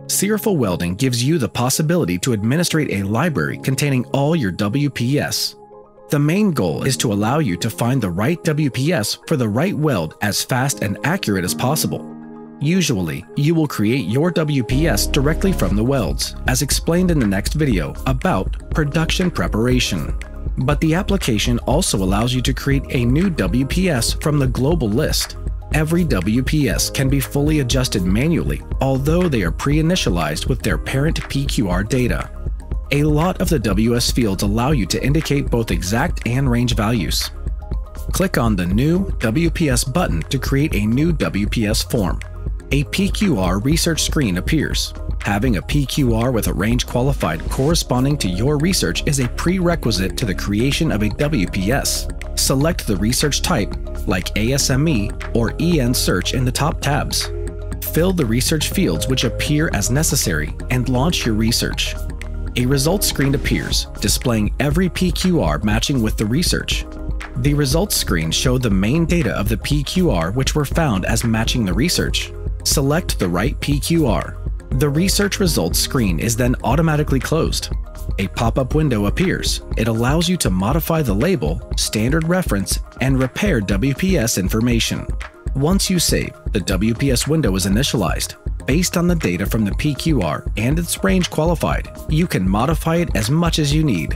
Sirfull Welding gives you the possibility to administrate a library containing all your WPS. The main goal is to allow you to find the right WPS for the right weld as fast and accurate as possible. Usually, you will create your WPS directly from the welds, as explained in the next video about production preparation. But the application also allows you to create a new WPS from the global list. Every WPS can be fully adjusted manually, although they are pre-initialized with their parent PQR data. A lot of the WS fields allow you to indicate both exact and range values. Click on the New WPS button to create a new WPS form. A PQR research screen appears. Having a PQR with a range qualified corresponding to your research is a prerequisite to the creation of a WPS. Select the research type, like ASME or EN search in the top tabs. Fill the research fields which appear as necessary and launch your research. A results screen appears, displaying every PQR matching with the research. The results screen shows the main data of the PQR which were found as matching the research. Select the right PQR. The research results screen is then automatically closed. A pop-up window appears. It allows you to modify the label, standard reference, and repair WPS information. Once you save, the WPS window is initialized. Based on the data from the PQR and its range qualified, you can modify it as much as you need.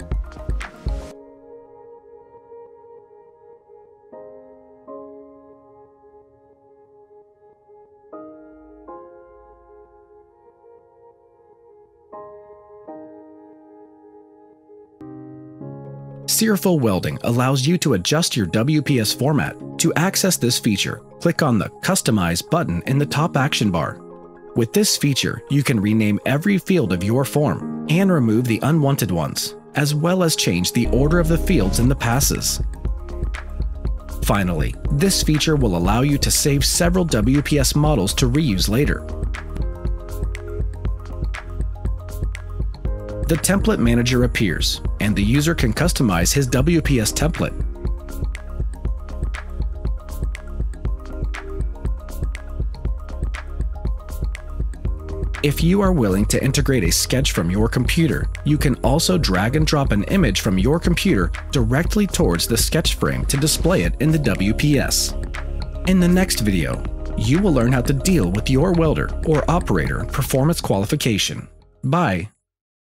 Sirfull Welding allows you to adjust your WPS format. To access this feature, click on the Customize button in the top action bar. With this feature, you can rename every field of your form and remove the unwanted ones, as well as change the order of the fields in the passes. Finally, this feature will allow you to save several WPS models to reuse later. The Template Manager appears, and the user can customize his WPS template. If you are willing to integrate a sketch from your computer, you can also drag and drop an image from your computer directly towards the sketch frame to display it in the WPS. In the next video, you will learn how to deal with your welder or operator performance qualification. Bye.